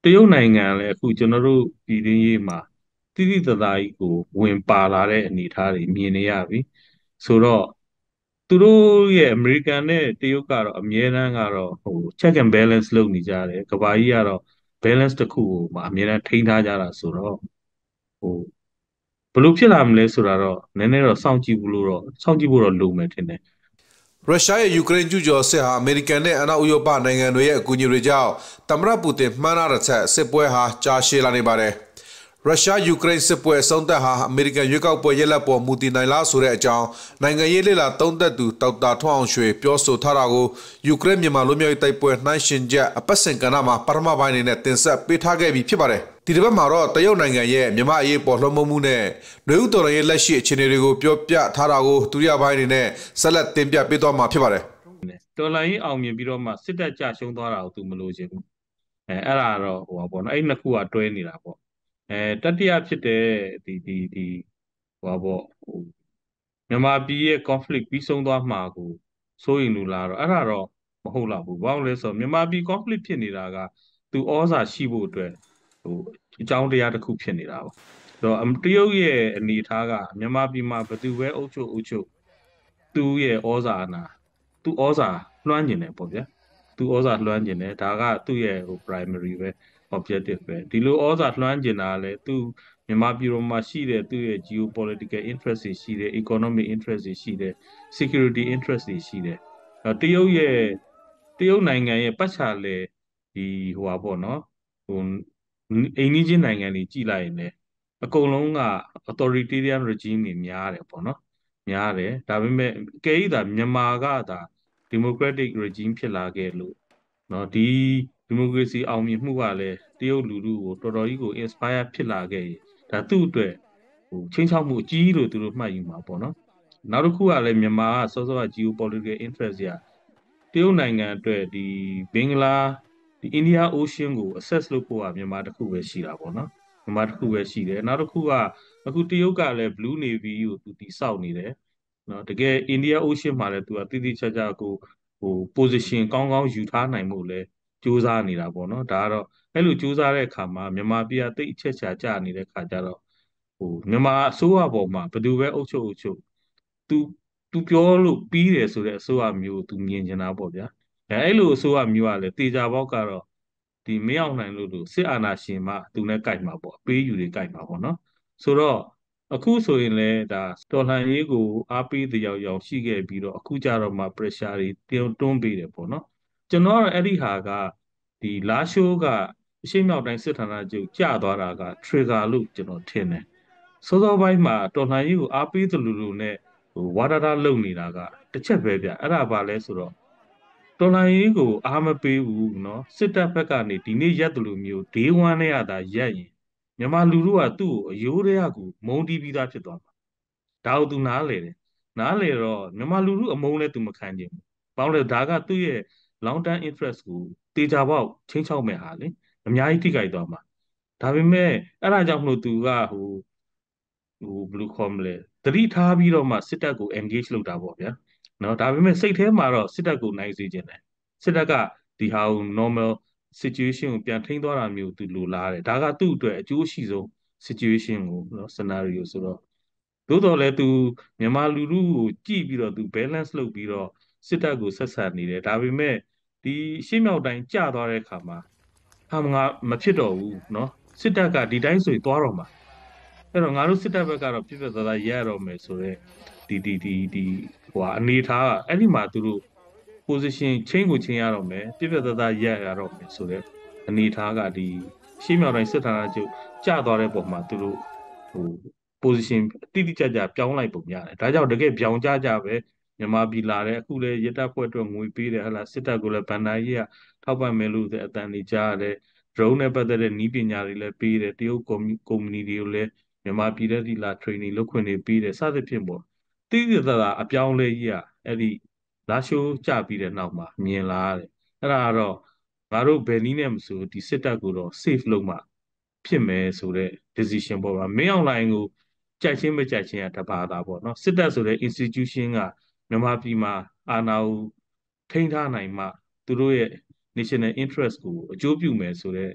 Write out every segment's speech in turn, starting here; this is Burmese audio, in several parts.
တရုတ်နိုင်ငံလည်းအခုကျွန်တော်တို့ပြည်တွင်းရေးမှာတိတိတသားကြီးကိုဝင်ပါလာတဲ့အနေအထားတွေမြင်နေရပြီဆိုတော့သူတို့ရဲ့အမေရိကန်နဲ့တရုတ်ကတော့အမြဲတမ်းကတော့check and balance လုပ်နေကြတယ်ကမ္ဘာကြီးကတော့ balance တစ်ခုကိုမှအမြဲတမ်းထိန်းထားကြတာဆိုတော့ဟိုဘယ်လိုဖြစ်လာမလဲဆိုတာတော့နည်းနည်းတော့စောင့်ကြည့်ဖို့တော့လိုမယ်ထင်တယ်ရုရှားရဲ့ယူကရိန်းကျူးကျော်စစ်ဟာအမေရိကန်နဲ့အနောက်ဥရောပနိုင်ငံတွေရဲ့အကူအညီတွေကြောင့်သမ္မတပူတင်မှန်းထားတဲ့ချက်စစ်ပွဲဟာကြာရှည်လာနေပါတယ်။ရုရှားယူကရိန်းစစ်ပွဲဆုံးသက်ဟာအမေရိကန်ရွေးကောက်ပွဲရလဒ်ပေါ်မူတည်နိုင်လားဆိုတဲ့အကြောင်းနိုင်ငံရေးလေလာသုံးသက်သူဒေါက်တာထွန်းအောင်ရွှေပြောဆိုထားတာကိုယူကရိန်းမြန်မာလူမျိုးရေးတိုက်ပွဲနှိုင်းယှဉ်ချက်အပတ်စဉ်ကဏ္ဍမှာပထမပိုင်းအနေနဲ့တင်ဆက်ပေးထားခဲ့ပြီးဖြစ်ပါတယ်။ဒီတစ်ပတ်မှာတော့တရုတ်နိုင်ငံရဲ့မြန်မာအရေးပေါ်လွှမ်းမိုးမှုနဲ့နှွေဦးတော်ရဲ့လက်ရှိအခြေအနေတွေကိုပြောပြထားတာကိုဒုတိယပိုင်းအနေနဲ့ဆက်လက်တင်ပြပေးသွားမှာဖြစ်ပါတယ်တော်လိုင်းကြီးအောင်မြင်ပြီးတော့မှစစ်တပ်ကြရှုံးသွားတာကိုသူမလို့ချင်ဘူးအဲ့ဒါတော့ဟိုပါပေါ့နော်အဲ့နှစ်ခုကတွဲနေတာပေါ့တတိယဖြစ်တဲ့ဒီဟိုပါပေါ့မြန်မာပြည်ရဲ့ conflict ပြီးဆုံးသွားမှာကိုစိုးရင်လို့လားတော့အဲ့ဒါတော့မဟုတ်တော့ဘူးဘာလို့လဲဆိုတော့မြန်မာပြည် conflict ဖြစ်နေတာကသူဩဇာရှိဖို့အတွက်ဟိုအကြောင်းတရားတစ်ခုဖြစ်နေတာပေါ့ဆိုတော့တရုတ်ရဲ့အနေအထားကမြန်မာပြည်မှာဘယ်သူပဲအုပ်ချုပ်သူ့ရဲ့ဩဇာအာဏာသူ့ဩဇာလွှမ်းကျင်တယ်ပေါ့ဗျာသူဩဇာလွှမ်းကျင်တယ်ဒါကသူ့ရဲ့primary ပဲ objective ပဲဒီလိုဩဇာလွှမ်းကျင်တာလည်းသူမြန်မာပြည်တော်မှာရှိတဲ့သူ့ရဲ့ geopolitical interest တွေရှိတယ် economic interest တွေရှိတယ် security interest တွေရှိတယ်တရုတ်နိုင်ငံရဲ့ပတ်ချာလဲဒီဟိုပါပေါ့နော်ဟိုအိမ်နီးချင်းနိုင်ငံတွေကြည်လိုက်ရင်လည်းအကုန်လုံးက authoritarian regime တွေများတယ်ပေါ့နော်များတယ်ဒါပေမဲ့အကယ်၍သာမြန်မာကသာ democratic regime ဖြစ်လာခဲ့လို့เนาะဒီ democracy အောင်မြင်မှုကလည်းတရုတ်လူထုကိုတော်တော်ကြီးကို inspire ဖြစ်လာခဲ့ရင်ဒါသူ့အတွက်ချင်းချောက်မှုအကြီးလို့သူတို့မှတ်ယူမှာပေါ့နော်နောက်တစ်ခုကလည်းမြန်မာကစောစောက geopolitical interest ရာတရုတ်နိုင်ငံအတွက်ဒီဘင်္ဂလားဒီ India Ocean ကို access လုပ်ဖို့ကမြန်မာတစ်ခုပဲရှိတာပေါ့နော်မြန်မာတစ်ခုပဲရှိတယ်နောက်တစ်ခုကအခုတရုတ်ကလည်း Blue Navy ကိုသူတည်ဆောက်နေတယ်နော်တကယ် India Ocean မှာလည်းသူကတိတိကျကျကိုposition ကောင်းကောင်းယူထားနိုင်မှုလဲစူးစမ်းနေတာပေါ့နော်ဒါကတော့အဲ့လိုစူးစမ်းတဲ့အခါမှာမြန်မာပြည်ကတိတ်အချက်ချာကျနေတဲ့အခါကျတော့မြန်မာအစိုးရပေါ်မှာဘယ်သူပဲအုပ်ချုပ်သူသူပြောလို့ပြီးတယ်ဆိုတဲ့အစိုးရမျိုးသူမြင်ချင်တာပေါ့ဗျာအဲ့လိုအစိုးရမျိုးကလည်းတေချာပေါက်ကတော့ဒီမင်းအောင်နိုင်လို့စစ်အာဏာရှင်မှသူနဲ့ကြိုက်မှာပေါ့အပေးယူတွေကြိုက်မှာပေါ့နော်ဆိုတော့အခုဆိုရင်လည်းဒါတော်လှန်ရေးကိုအားပေးတယောက်ယောက်ရှိခဲ့ပြီးတော့အခုကြတော့မှ pressure တွေတွန်းပေးတယ်ပေါ့နော်ကျွန်တော်ကတော့အဲ့ဒီဟာကဒီလာရှိုးကအရှေ့မြောက်တိုင်းစစ်ဌာနချုပ်ကျသွားတာက trigger လို့ကျွန်တော်ထင်တယ်စောစောပိုင်းမှာတော်လှန်ရေးကိုအားပေးသလိုလိုနဲ့ဝါဒတာလုပ်နေတာကတစ်ချက်ပဲဗျအဲ့ဒါပါလဲဆိုတော့တော်လှန်ရေးကိုအားမပေးဘူးเนาะစစ်တပ်ဘက်ကနေဒီနေ့ရက်တလူမျိုး day 1နဲ့ရတာရက်ရင်မြန်မာလူထုကသူ့ကိုအယိုးတွေကကိုမုန်းတီးပြီးသားဖြစ်သွားမှာဒါကိုသူနားလေတယ်နားလေတော့မြန်မာလူထုအမုန်းလဲသူမခံချင်ဘူးဘာလို့လဲဒါကသူ့ရဲ့ long term interest ကိုတေချာပေါက်ချင်းချောက်မဲ့ဟာလေအများကြီးထိခိုက်သွားမှာဒါပေမဲ့အဲ့ဒါကြောင့်မလို့သူကဘယ်လိုခေါ်မလဲသတိထားပြီးတော့မှစစ်တပ်ကို engage လုပ်တာပေါ့ဗျာနော်ဒါပေမဲ့စိတ်ထဲမှာတော့စစ်တပ်ကိုနိုင်စေခြင်းတယ်စစ်တပ်ကဒီဟာကို normal situation ကိုပြန်ထိန်းသွားတာမျိုးသူလိုလားတယ်ဒါကသူ့အတွက်အကျိုးရှိဆုံး situation ကိုနော် scenario ဆိုတော့သို့တော်လည်းသူမြန်မာလူထုကိုကြည့်ပြီးတော့သူ balance လုပ်ပြီးတော့စစ်တပ်ကိုဆက်ဆံနေတယ်ဒါပေမဲ့ဒီရှေ့မြောက်တိုင်းကျသွားတဲ့အခါမှာငါမဖြစ်တော့ဘူးเนาะစစ်တပ်ကဒီတိုင်းဆိုရင်သွားတော့မှာအဲ့တော့ငါတို့စစ်တပ်ဘက်ကတော့ပြည့်ပြည့်သားသားရရတော့မယ်ဆိုတော့ဒီဟိုအနေထားကအဲ့ဒီမှာသူတို့ position ချင်းကိုချင်းရတော့မယ်ပြည့်ပြည့်သားသားရရတော့မယ်ဆိုတော့အနေထားကဒီရှေ့မြောက်တိုင်းစစ်ဌာနချုပ်ကျသွားတဲ့ပုံမှာသူတို့ဟို position တိတိကျကျပြောင်းလိုက်ပုံရတယ်ဒါကြောင့်တကယ်ပြောင်းကြပဲမြန်မာပြည်လာတယ်အခုလေရတပ်ဖွဲ့အတွက်ငွေပေးတယ်ဟလာစစ်တပ်ကလည်းဗန်နာကြီးကထောက်ပံ့မယ်လို့အတန်တွေကြားရတယ် drone နဲ့ပတ်သက်တဲ့နည်းပညာတွေလည်းပေးတယ်တရုတ်ကုမ္ပဏီတွေကိုလည်းမြန်မာပြည်ထဲဒီလာ training လုပ်ခွင့်တွေပေးတယ်စသဖြင့်ပေါ့တိတိကျကျအပြောင်းလဲကြီးอ่ะအဲ့ဒီလာရှိုးကြပြီးတဲ့နောက်မှာမြင်လာရတယ်အဲ့ဒါကတော့ငါတို့ဘယ်နည်းနဲ့မဆိုဒီစစ်တပ်ကိုတော့ safe လုပ်မှဖြစ်မယ်ဆိုတဲ့ decision ပေါ့ဗျာမင်းအောင်လှိုင်ကိုကြိုက်ချင်းမကြိုက်ချင်းကတပါတာပေါ့နော်စစ်တပ်ဆိုတဲ့ institution ကမြန်မာပြည်မှာအာဏာကိုထိန်းထားနိုင်မှသူတို့ရဲ့ national interest ကိုအကျိုးပြုမယ်ဆိုတဲ့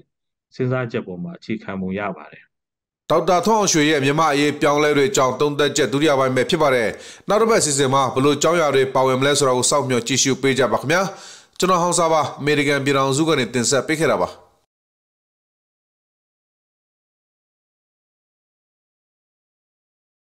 စဉ်းစားချက်ပေါ်မှာအခြေခံပုံရပါတယ်ဒေါက်တာထွန်းအောင်ရွှေရဲ့မြန်မာအရေးပြောင်းလဲတွေကြောင့်သုံးသက်ချက်ဒုတိယပိုင်းပဲဖြစ်ပါတယ်နောက်တစ်ပတ်စီစဉ်မှာဘလို့ကြောင်းရာတွေပါဝင်မလဲဆိုတာကိုစောင့်မျှော်ကြည့်ရှုပေးကြပါခင်ဗျာကျွန်တော်ဟောင်းစားပါအမေရိကန်ပြည်ထောင်စုကနေတင်ဆက်ပေးခဲ့တာပါ